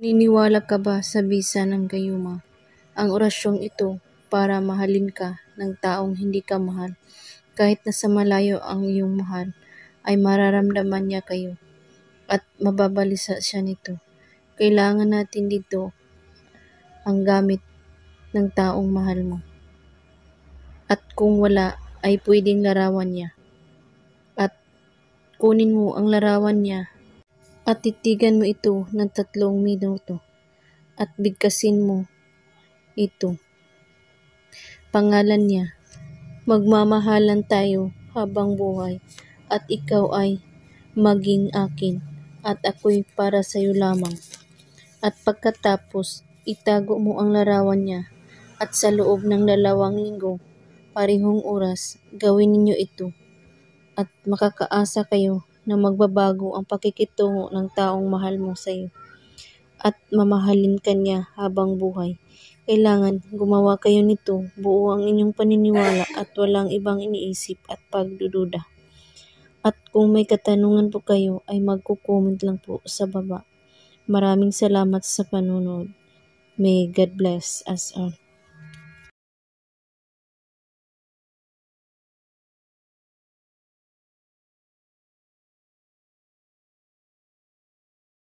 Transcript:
Niniwala ka ba sa bisa ng gayuma? Ang orasyong ito para mahalin ka ng taong hindi ka mahal. Kahit nasa malayo ang iyong mahal, ay mararamdaman niya kayo at mababalisa siya nito. Kailangan natin dito ang gamit ng taong mahal mo. At kung wala, ay pwedeng larawan niya. At kunin mo ang larawan niya at titigan mo ito ng 3 minuto at bigkasin mo ito. Pangalan niya, magmamahalan tayo habang buhay at ikaw ay maging akin at ako'y para sa iyo lamang. At pagkatapos, itago mo ang larawan niya at sa loob ng 2 linggo, parehong oras, gawin ninyo ito at makakaasa kayo na magbabago ang pakikitungo ng taong mahal mo sa iyo at mamahalin ka niya habang buhay. Kailangan gumawa kayo nito, buo ang inyong paniniwala at walang ibang iniisip at pagdududa. At kung may katanungan po kayo ay magko-comment lang po sa baba. Maraming salamat sa panonood. May God bless us all.